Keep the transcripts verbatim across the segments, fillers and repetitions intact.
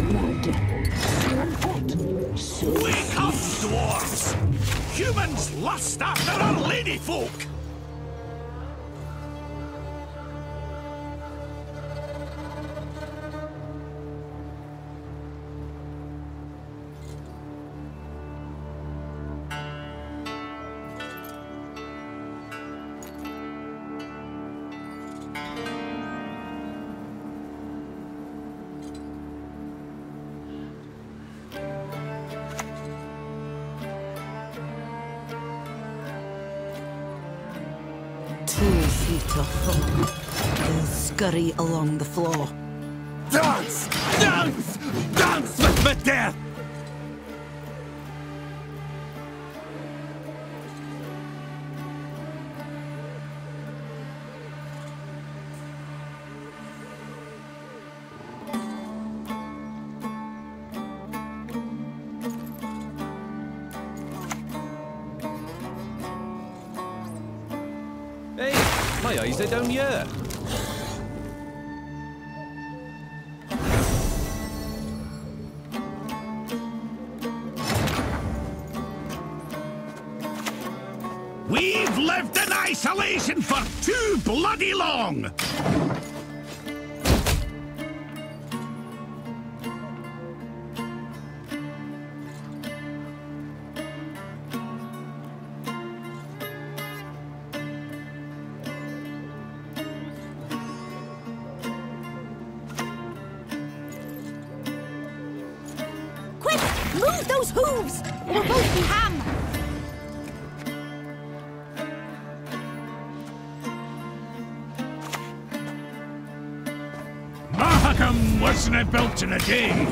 blood. So hot, so Wake up, dwarves! Humans lust after our ladyfolk! Two feet of foam. They'll scurry along the floor. Dance! Dance! Dance with my death! Hey, my eyes are down here. We've lived in isolation for too bloody long! Quick! Move those hooves! Or we'll both be ham! Mahakam wasn't built in a day!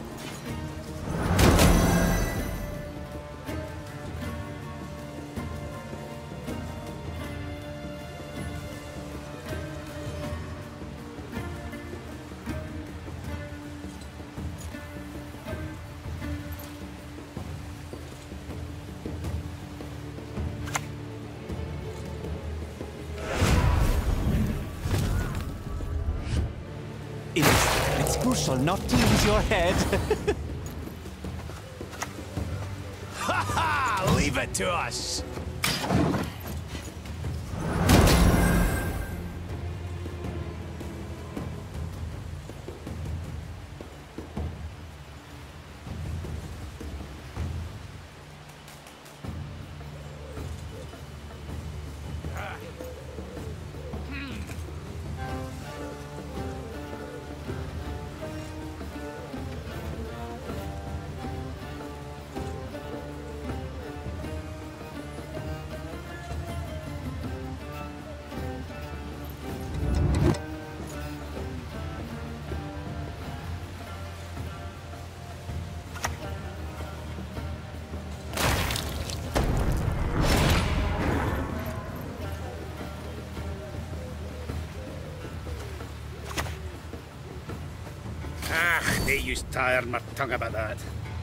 It's crucial not to lose your head. Ha ha! Leave it to us! Ah, they used to tire my tongue about that.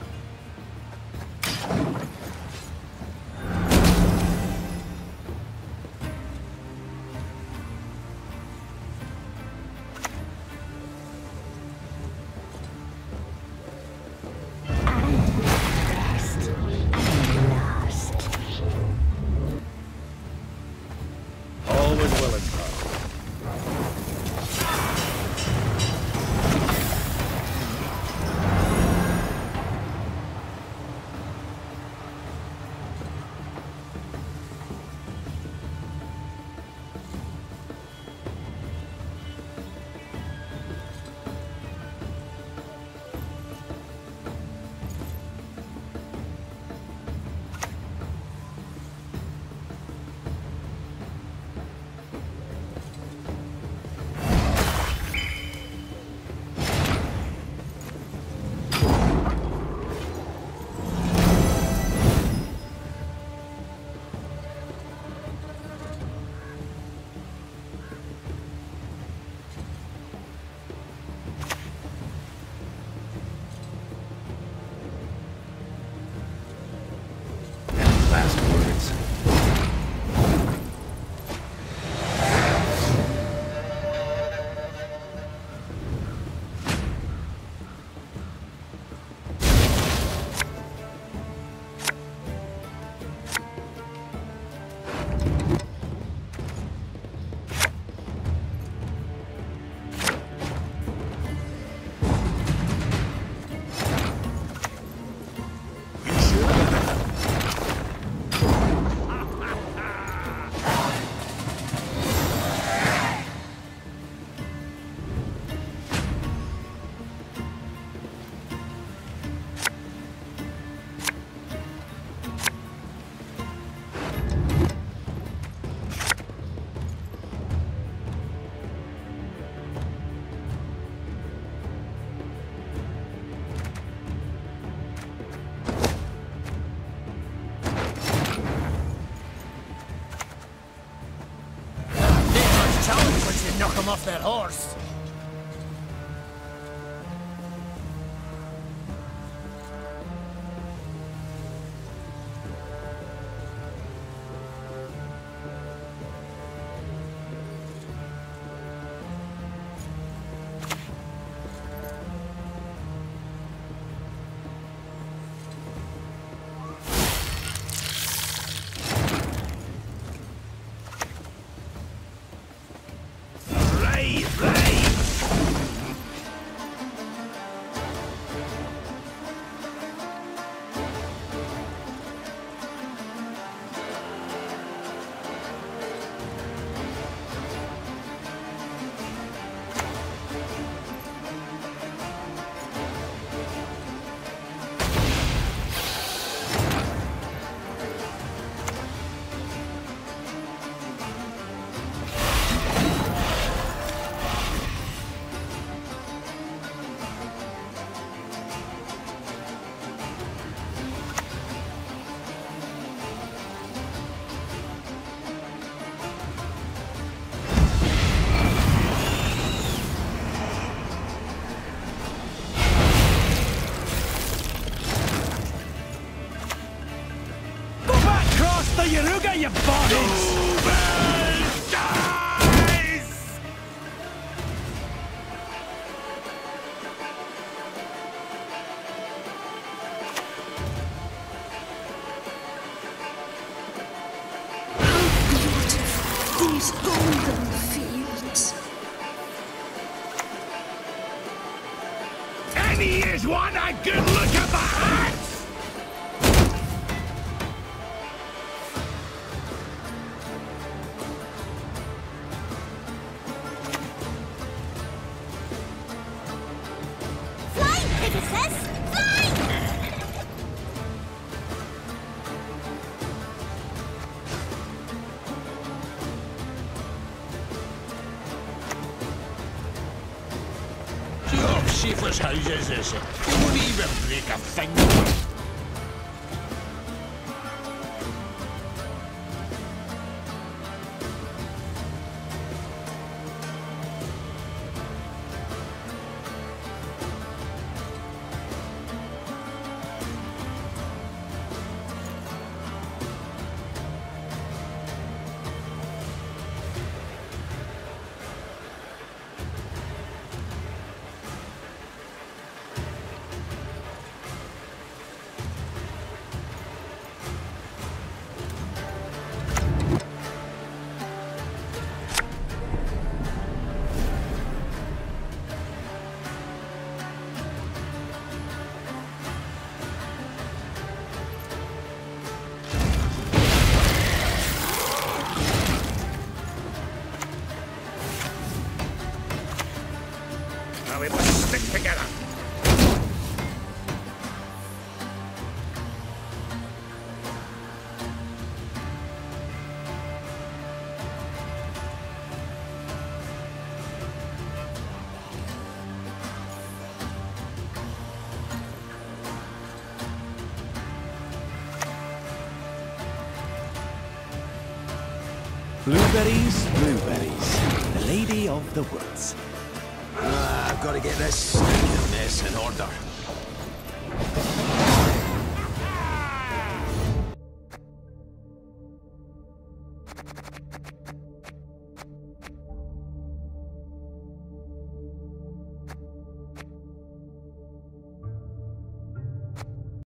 first and last. Always willing, pal. them off their horse. The Yaruga, you bodies! Dies! These golden fields. Any is one a good look at the hats! Schaefer's houses is it? They won't even break a finger. Now we must stick together. Blueberries, blueberries. The lady of the woods. Ah, I've got to get this stinking mess in order.